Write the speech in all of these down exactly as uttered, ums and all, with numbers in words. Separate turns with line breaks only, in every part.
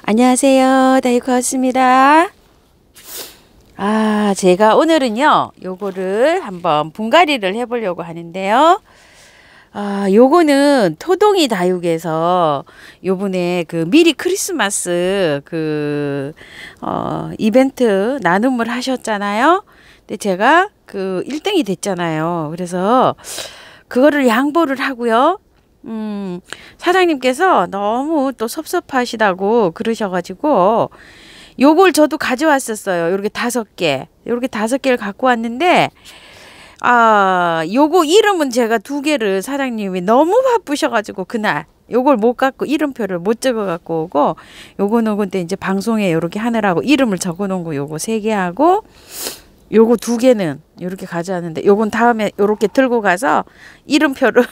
안녕하세요. 다이코였습니다. 아, 제가 오늘은요, 요거를 한번 분갈이를 해보려고 하는데요. 아, 요거는 토동이 다육에서 요번에 그 미리 크리스마스 그, 어, 이벤트 나눔을 하셨잖아요. 근데 제가 그 일 등이 됐잖아요. 그래서 그거를 양보를 하고요. 음, 사장님께서 너무 또 섭섭하시다고 그러셔가지고 요걸 저도 가져왔었어요. 요렇게 다섯 개, 요렇게 다섯 개를 갖고 왔는데 아, 요거 이름은 제가 두 개를 사장님이 너무 바쁘셔가지고 그날 요걸 못 갖고 이름표를 못 적어 갖고 오고 요거는 근데 이제 방송에 요렇게 하느라고 이름을 적어 놓은 거 요거 세 개 하고 요거 두 개는 요렇게 가져왔는데 요건 다음에 요렇게 들고 가서 이름표를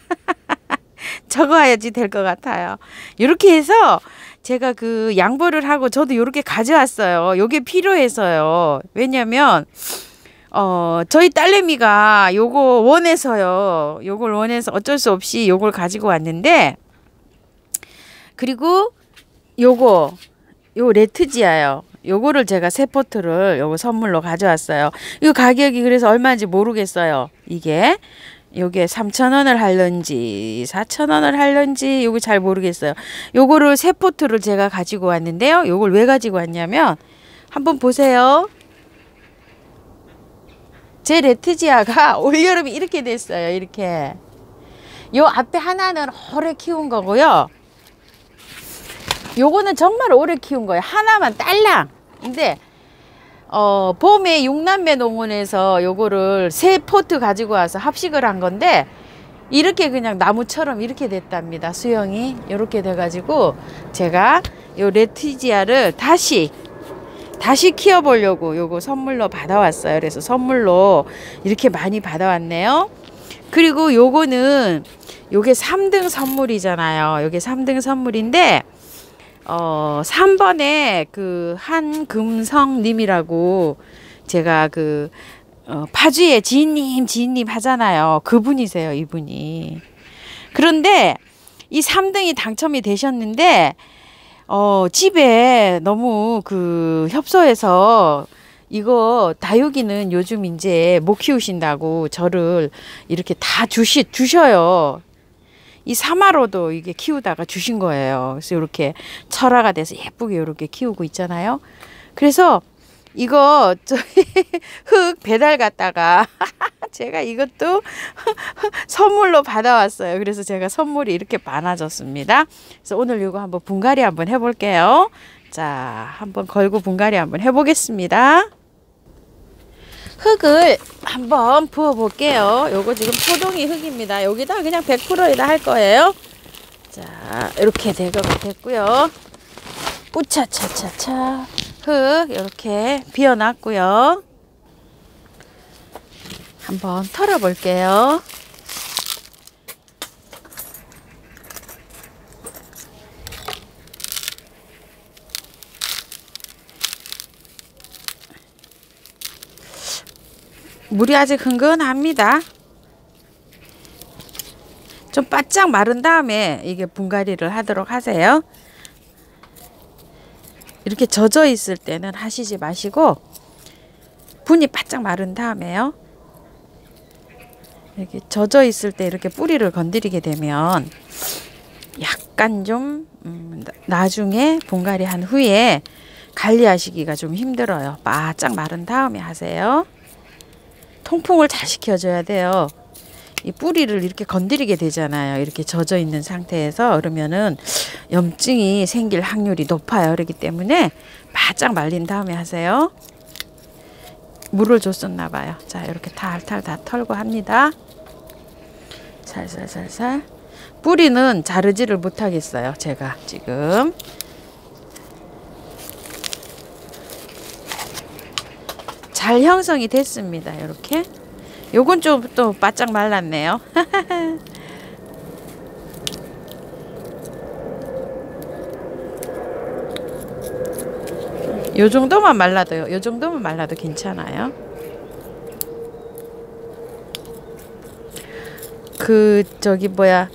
적어야지 될 것 같아요. 이렇게 해서 제가 그 양보를 하고 저도 이렇게 가져왔어요. 요게 필요해서요. 왜냐면 어 저희 딸내미가 요거 원해서요. 요걸 원해서 어쩔 수 없이 요걸 가지고 왔는데 그리고 요거 요 레트지아요. 요거를 제가 세 포트를 요거 선물로 가져왔어요. 이 가격이 그래서 얼마인지 모르겠어요. 이게 요게 삼천 원을 할런지 사천 원을 할런지 요거 잘 모르겠어요. 요거를 세 포트를 제가 가지고 왔는데요. 요걸 왜 가지고 왔냐면 한번 보세요. 제 레트지아가 올여름에 이렇게 됐어요. 이렇게 요 앞에 하나는 오래 키운 거고요. 요거는 정말 오래 키운 거예요. 하나만 딸랑. 근데 어, 봄에 육남매 농원에서 요거를 세 포트 가지고 와서 합식을 한 건데 이렇게 그냥 나무처럼 이렇게 됐답니다. 수영이 이렇게 돼가지고 제가 요 레티지아를 다시 다시 키워보려고 요거 선물로 받아왔어요. 그래서 선물로 이렇게 많이 받아왔네요. 그리고 요거는 요게 삼 등 선물이잖아요. 요게 삼 등 선물인데 어, 삼 번에 그 한금성님이라고 제가 그 어, 파주에 지인님 지인님 하잖아요. 그분이세요. 이분이. 그런데 이 삼 등이 당첨이 되셨는데 어, 집에 너무 그 협소해서 이거 다육이는 요즘 이제 못 키우신다고 저를 이렇게 다 주시, 주셔요. 이 사마로도 이게 키우다가 주신 거예요. 그래서 이렇게 철화가 돼서 예쁘게 이렇게 키우고 있잖아요. 그래서 이거 저희 흙 배달 갔다가 제가 이것도 선물로 받아왔어요. 그래서 제가 선물이 이렇게 많아졌습니다. 그래서 오늘 이거 한번 분갈이 한번 해볼게요. 자, 한번 걸고 분갈이 한번 해보겠습니다. 흙을 한번 부어 볼게요. 요거 지금 토동이 흙입니다. 여기다 그냥 백 퍼센트에다 할 거예요. 자, 이렇게 대거가 됐고요. 우차차차차 흙 이렇게 비워놨고요. 한번 털어 볼게요. 물이 아직 흥건합니다. 좀 바짝 마른 다음에 이게 분갈이를 하도록 하세요. 이렇게 젖어 있을 때는 하시지 마시고 분이 바짝 마른 다음에요. 이렇게 젖어 있을 때 이렇게 뿌리를 건드리게 되면 약간 좀 음, 나중에 분갈이 한 후에 관리하시기가 좀 힘들어요. 바짝 마른 다음에 하세요. 통풍을 잘 시켜줘야 돼요. 이 뿌리를 이렇게 건드리게 되잖아요. 이렇게 젖어 있는 상태에서. 그러면은 염증이 생길 확률이 높아요. 그렇기 때문에 바짝 말린 다음에 하세요. 물을 줬었나 봐요. 자, 이렇게 탈탈 다 털고 합니다. 살살살살. 뿌리는 자르지를 못하겠어요. 제가 지금. 잘 형성이 됐습니다. 이렇게. 요건 좀 또 바짝 말랐네요. 요 정도만 말라도요. 요 정도만 말라도 괜찮아요. 그 저기 뭐야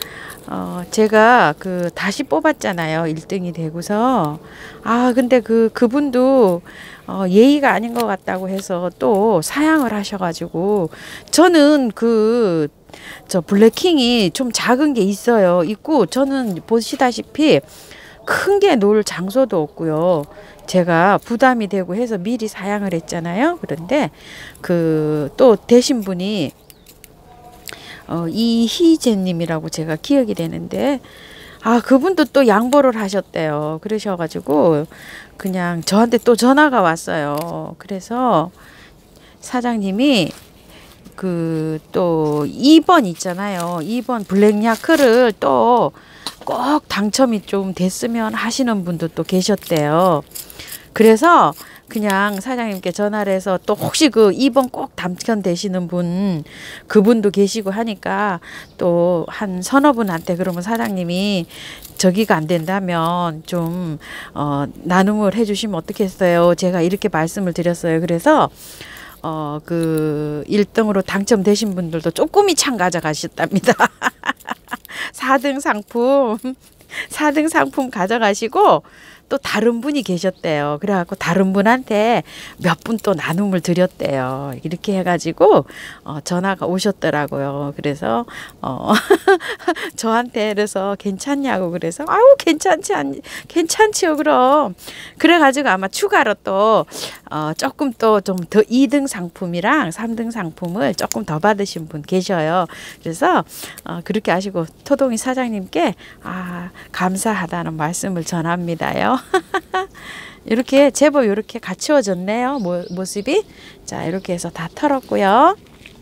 어, 제가 그 다시 뽑았잖아요. 일 등이 되고서. 아, 근데 그, 그분도 어, 예의가 아닌 것 같다고 해서 또 사양을 하셔가지고 저는 그, 저 블랙킹이 좀 작은 게 있어요. 있고 저는 보시다시피 큰 게 놓을 장소도 없고요. 제가 부담이 되고 해서 미리 사양을 했잖아요. 그런데 그 또 되신 분이 어, 이희재님이라고 제가 기억이 되는데 아 그분도 또 양보를 하셨대요. 그러셔가지고 그냥 저한테 또 전화가 왔어요. 그래서 사장님이 그 또 이 번 있잖아요. 이 번 블랙야크를 또 꼭 당첨이 좀 됐으면 하시는 분도 또 계셨대요. 그래서 그냥 사장님께 전화를 해서 또 혹시 그 이 번 꼭 당첨되시는 분 그분도 계시고 하니까 또 한 서너 분한테 그러면 사장님이 저기가 안 된다면 좀 어, 나눔을 해주시면 어떻겠어요? 제가 이렇게 말씀을 드렸어요. 그래서 어, 그 일 등으로 당첨되신 분들도 쪼꼬미 창 가져가셨답니다. 사 등 상품 사 등 상품 가져가시고 또 다른 분이 계셨대요. 그래갖고 다른 분한테 몇 분 또 나눔을 드렸대요. 이렇게 해가지고 어, 전화가 오셨더라고요. 그래서 어, 저한테 그래서 괜찮냐고 그래서 아우 괜찮지 않 괜찮지요 그럼. 그래가지고 아마 추가로 또 어, 조금 또 좀 더 이 등 상품이랑 삼 등 상품을 조금 더 받으신 분 계셔요. 그래서 어, 그렇게 하시고 토동이 사장님께 아 감사하다는 말씀을 전합니다요. 이렇게 제법 이렇게 갖추어졌네요. 모, 모습이. 자 이렇게 해서 다 털었고요.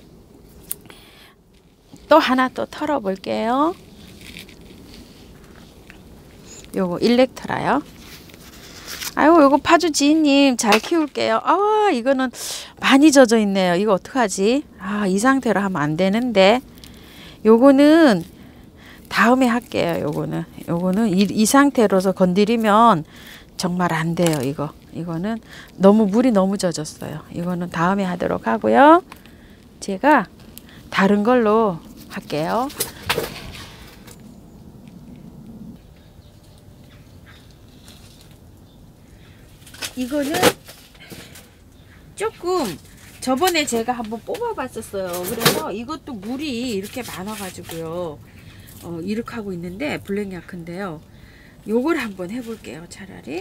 또 하나 또 털어 볼게요. 요거 일렉트라요. 아이고 요거 파주 지인님 잘 키울게요. 아 이거는 많이 젖어 있네요. 이거 어떡하지? 아 이 상태로 하면 안 되는데 요거는 다음에 할게요. 요거는 요거는 이, 이 상태로서 건드리면 정말 안 돼요. 이거 이거는 너무 물이 너무 젖었어요. 이거는 다음에 하도록 하고요. 제가 다른 걸로 할게요. 이거는 조금 저번에 제가 한번 뽑아 봤었어요. 그래서 이것도 물이 이렇게 많아 가지고요 어, 이렇게 하고 있는데 블랙야크인데요. 요걸 한번 해볼게요. 차라리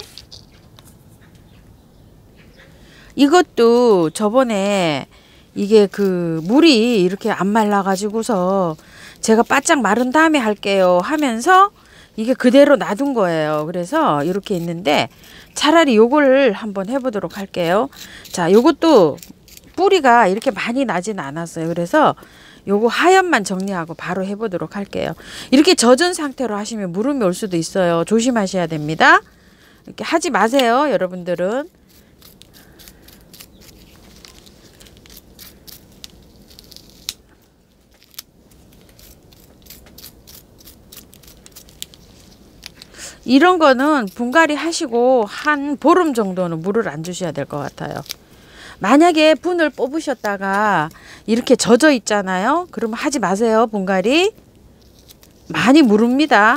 이것도 저번에 이게 그 물이 이렇게 안 말라 가지고서 제가 바짝 마른 다음에 할게요 하면서 이게 그대로 놔둔 거예요. 그래서 이렇게 있는데 차라리 요걸 한번 해보도록 할게요. 자 요것도 뿌리가 이렇게 많이 나진 않았어요. 그래서 요거 하얀만 정리하고 바로 해보도록 할게요. 이렇게 젖은 상태로 하시면 물음이 올 수도 있어요. 조심하셔야 됩니다. 이렇게 하지 마세요. 여러분들은. 이런 거는 분갈이 하시고 한 보름 정도는 물을 안 주셔야 될 것 같아요. 만약에 분을 뽑으셨다가 이렇게 젖어 있잖아요. 그러면 하지 마세요. 분갈이 많이 무릅니다.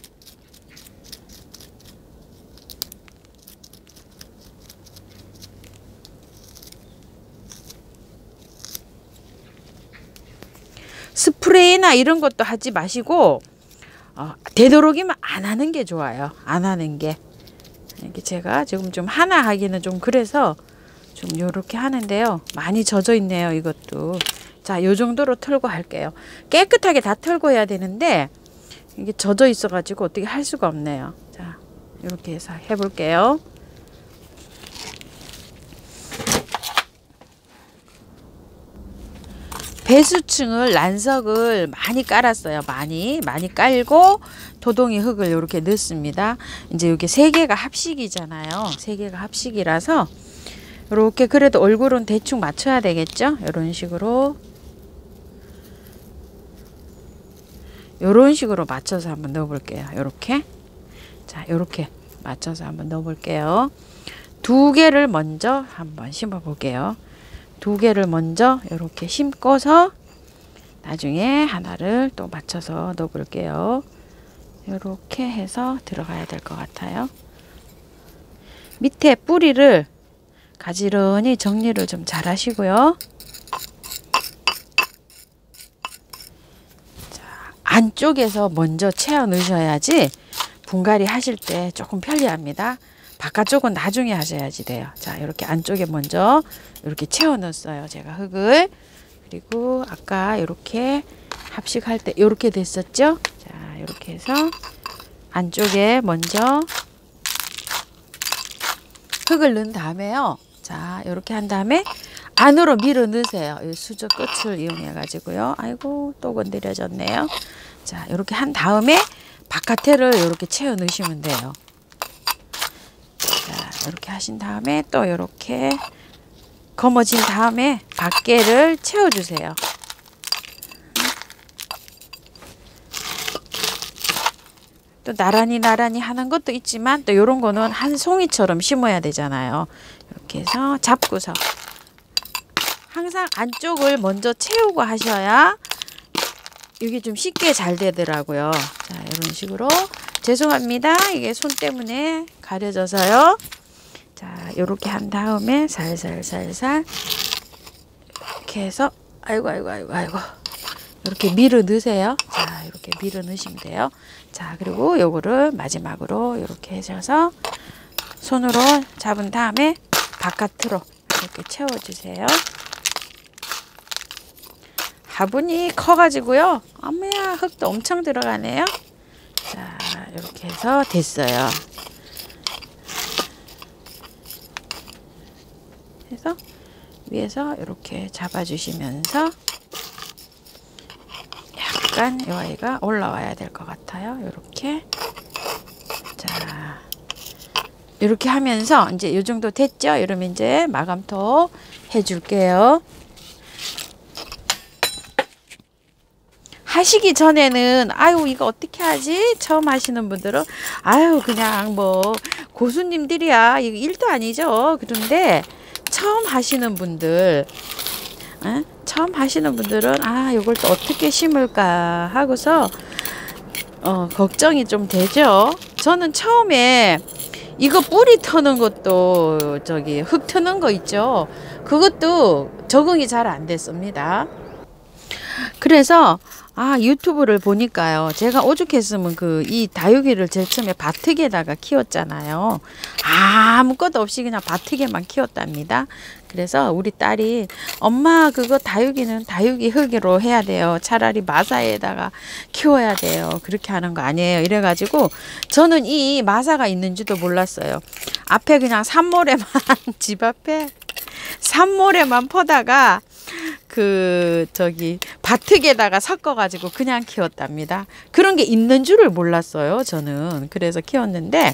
스프레이나 이런 것도 하지 마시고 어, 되도록이면 안 하는 게 좋아요. 안 하는 게. 이렇게 제가 지금 좀 하나 하기는 좀 그래서 좀 요렇게 하는데요. 많이 젖어 있네요. 이것도. 자, 요 정도로 털고 할게요. 깨끗하게 다 털고 해야 되는데 이게 젖어 있어 가지고 어떻게 할 수가 없네요. 자, 요렇게 해서 해볼게요. 배수층을 란석을 많이 깔았어요. 많이 많이 깔고 토동이 흙을 이렇게 넣습니다. 이제 이게 세 개가 합식이잖아요. 세 개가 합식이라서 이렇게 그래도 얼굴은 대충 맞춰야 되겠죠. 이런 식으로 이런 식으로 맞춰서 한번 넣어볼게요. 이렇게 자 이렇게 맞춰서 한번 넣어볼게요. 두 개를 먼저 한번 심어 볼게요. 두 개를 먼저 이렇게 심고서 나중에 하나를 또 맞춰서 넣어 볼게요. 이렇게 해서 들어가야 될 것 같아요. 밑에 뿌리를 가지런히 정리를 좀 잘 하시고요. 자, 안쪽에서 먼저 채워 넣으셔야지 분갈이 하실 때 조금 편리합니다. 바깥쪽은 나중에 하셔야지 돼요. 자, 이렇게 안쪽에 먼저 이렇게 채워 넣었어요. 제가 흙을. 그리고 아까 이렇게 합식할 때 이렇게 됐었죠? 자, 이렇게 해서 안쪽에 먼저 흙을 넣은 다음에요. 자, 이렇게 한 다음에 안으로 밀어 넣으세요. 이 수저 끝을 이용해 가지고요. 아이고, 또 건드려졌네요. 자, 이렇게 한 다음에 바깥에를 이렇게 채워 넣으시면 돼요. 자, 이렇게 하신 다음에 또 이렇게 거머쥔 다음에 밖에를 채워주세요. 또 나란히 나란히 하는 것도 있지만 또 이런 거는 한 송이처럼 심어야 되잖아요. 이렇게 해서 잡고서 항상 안쪽을 먼저 채우고 하셔야 이게 좀 쉽게 잘 되더라고요. 자, 이런 식으로. 죄송합니다. 이게 손 때문에 가려져서요. 자, 이렇게 한 다음에 살살살살 이렇게 해서 아이고 아이고 아이고 아이고 이렇게 밀어 넣으세요. 자, 이렇게 밀어 넣으시면 돼요. 자, 그리고 요거를 마지막으로 이렇게 해서 손으로 잡은 다음에 바깥으로 이렇게 채워주세요. 화분이 커가지고요. 어머야, 흙도 엄청 들어가네요. 자, 이렇게 해서 됐어요. 그래서 위에서 이렇게 잡아주시면서 약간 이 아이가 올라와야 될 것 같아요. 이렇게. 자, 이렇게 하면서 이제 이 정도 됐죠? 이러면 이제 마감토 해줄게요. 하시기 전에는 아유 이거 어떻게 하지? 처음 하시는 분들은 아유 그냥 뭐 고수님들이야 이거 일도 아니죠. 그런데 처음 하시는 분들 에? 처음 하시는 분들은 아 이걸 또 어떻게 심을까 하고서 어, 걱정이 좀 되죠. 저는 처음에 이거 뿌리 터는 것도 저기 흙 트는 거 있죠. 그것도 적응이 잘 안 됐습니다. 그래서 아 유튜브를 보니까요. 제가 오죽했으면 그 이 다육이를 제일 처음에 바트에다가 키웠잖아요. 아무것도 없이 그냥 바트에만 키웠답니다. 그래서 우리 딸이 엄마 그거 다육이는 다육이 흙으로 해야 돼요. 차라리 마사에다가 키워야 돼요. 그렇게 하는 거 아니에요. 이래가지고 저는 이 마사가 있는지도 몰랐어요. 앞에 그냥 산모래만 집 앞에 산모래만 퍼다가 그 저기 바트에다가 섞어가지고 그냥 키웠답니다. 그런 게 있는 줄을 몰랐어요. 저는 그래서 키웠는데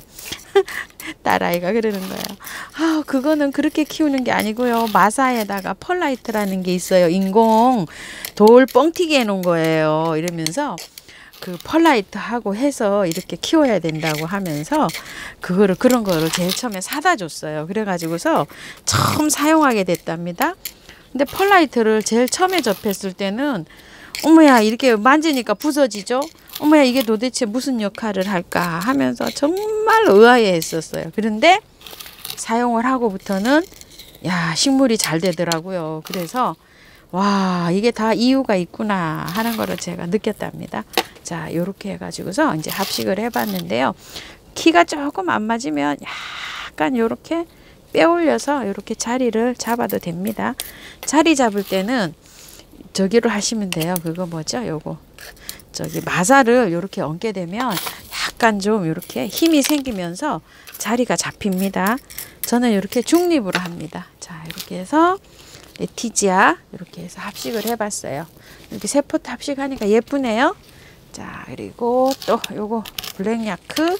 딸아이가 그러는 거예요. 아 그거는 그렇게 키우는 게 아니고요. 마사에다가 펄라이트라는 게 있어요. 인공 돌 뻥튀기 해놓은 거예요. 이러면서 그 펄라이트 하고 해서 이렇게 키워야 된다고 하면서 그거를 그런 거를 제일 처음에 사다 줬어요. 그래가지고서 처음 사용하게 됐답니다. 근데 펄라이트를 제일 처음에 접했을 때는 어머야 이렇게 만지니까 부서지죠. 어머야 이게 도대체 무슨 역할을 할까 하면서 정말 의아해 했었어요. 그런데 사용을 하고부터는 야 식물이 잘 되더라고요. 그래서 와 이게 다 이유가 있구나 하는 거를 제가 느꼈답니다. 자 요렇게 해가지고서 이제 합식을 해봤는데요. 키가 조금 안 맞으면 약간 요렇게 빼올려서 이렇게 자리를 잡아도 됩니다. 자리 잡을 때는 저기로 하시면 돼요. 그거 뭐죠? 요거 저기 마사를 이렇게 얹게 되면 약간 좀 이렇게 힘이 생기면서 자리가 잡힙니다. 저는 이렇게 중립으로 합니다. 자 이렇게 해서 레티지아 이렇게 해서 합식을 해봤어요. 이렇게 세 포트 합식하니까 예쁘네요. 자 그리고 또 요거 블랙야크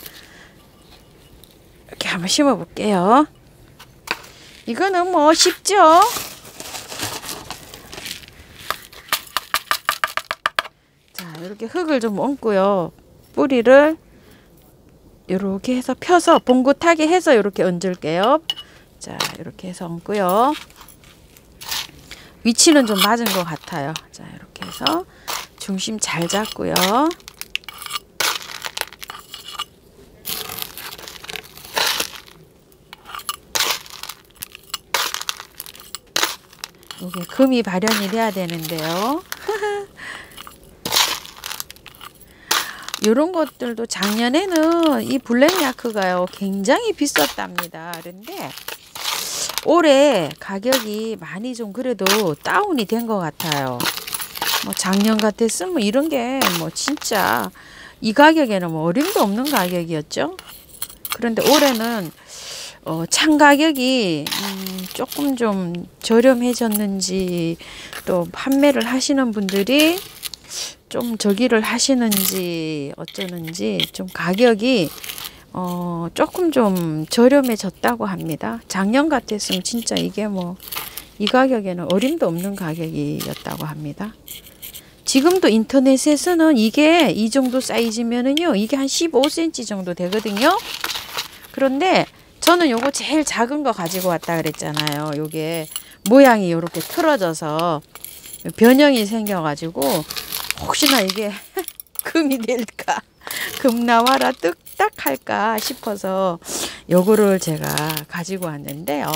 이렇게 한번 심어 볼게요. 이거는 뭐 쉽죠. 자 이렇게 흙을 좀 얹고요. 뿌리를 이렇게 해서 펴서 봉긋하게 해서 이렇게 얹을게요. 자 이렇게 해서 얹고요. 위치는 좀 맞은 것 같아요. 자, 이렇게 해서 중심 잘 잡고요. 이게 금이 발현이 돼야 되는데요. 이런 것들도 작년에는 이 블랙야크가요 굉장히 비쌌답니다. 그런데 올해 가격이 많이 좀 그래도 다운이 된 것 같아요. 뭐 작년 같았으면 이런 게 뭐 진짜 이 가격에는 뭐 어림도 없는 가격이었죠. 그런데 올해는 어, 창 가격이 음, 조금 좀 저렴해졌는지 또 판매를 하시는 분들이 좀 저기를 하시는지 어쩌는지 좀 가격이 어, 조금 좀 저렴해졌다고 합니다. 작년 같았으면 진짜 이게 뭐 이 가격에는 어림도 없는 가격이었다고 합니다. 지금도 인터넷에서는 이게 이 정도 사이즈면은요 이게 한 십오 센티미터 정도 되거든요. 그런데 저는 요거 제일 작은 거 가지고 왔다 그랬잖아요. 요게 모양이 요렇게 틀어져서 변형이 생겨가지고 혹시나 이게 금이 될까, 금 나와라 뚝딱 할까 싶어서 요거를 제가 가지고 왔는데요.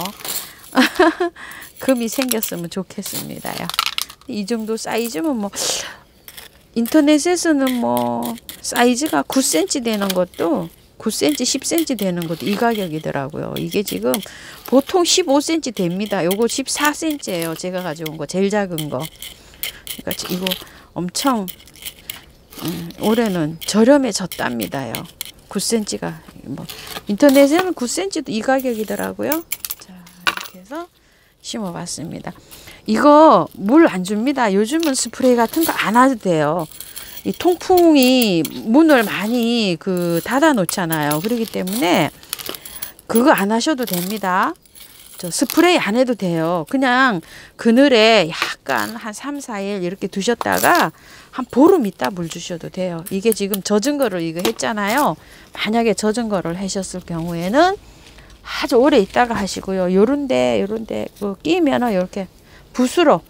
금이 생겼으면 좋겠습니다요. 이 정도 사이즈면 뭐 인터넷에서는 뭐 사이즈가 구 센티미터 되는 것도 구 센티미터, 십 센티미터 되는 것도 이 가격이더라고요. 이게 지금 보통 십오 센티미터 됩니다. 요거 십사 센티미터예요. 제가 가져온 거 제일 작은 거. 그러니까 이거 엄청 음, 올해는 저렴해졌답니다요. 구 센티미터가 뭐 인터넷에는 구 센티미터도 이 가격이더라고요. 자, 이렇게 해서 심어봤습니다. 이거 물 안 줍니다. 요즘은 스프레이 같은 거 안 해도 돼요. 이 통풍이 문을 많이 그 닫아 놓잖아요. 그렇기 때문에 그거 안 하셔도 됩니다. 저 스프레이 안 해도 돼요. 그냥 그늘에 약간 한 삼, 사 일 이렇게 두셨다가 한 보름 있다 물 주셔도 돼요. 이게 지금 젖은 거를 이거 했잖아요. 만약에 젖은 거를 하셨을 경우에는 아주 오래 있다가 하시고요. 요런데 요런데 그 끼면은 이렇게 붓으로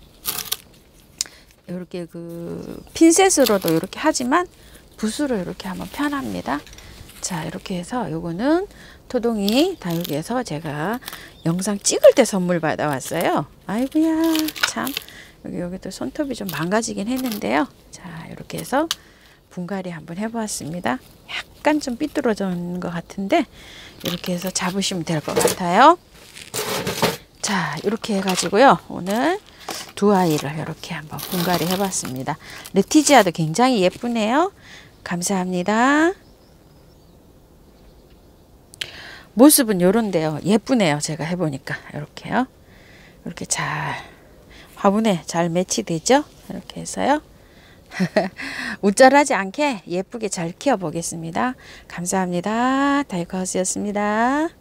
이렇게 그 핀셋으로도 이렇게 하지만 붓으로 이렇게 하면 편합니다. 자, 이렇게 해서 요거는 토동이 다육에서 제가 영상 찍을 때 선물 받아왔어요. 아이고야 참 여기 여기도 손톱이 좀 망가지긴 했는데요. 자, 이렇게 해서 분갈이 한번 해보았습니다. 약간 좀 삐뚤어진 것 같은데 이렇게 해서 잡으시면 될 것 같아요. 자, 이렇게 해가지고요. 오늘 두 아이를 이렇게 한번 분갈이 해봤습니다. 레티지아도 굉장히 예쁘네요. 감사합니다. 모습은 요런데요. 예쁘네요. 제가 해보니까 이렇게요. 이렇게 잘 화분에 잘 매치되죠? 이렇게 해서요. 우쭐하지 않게 예쁘게 잘 키워보겠습니다. 감사합니다. 다이커하우스였습니다.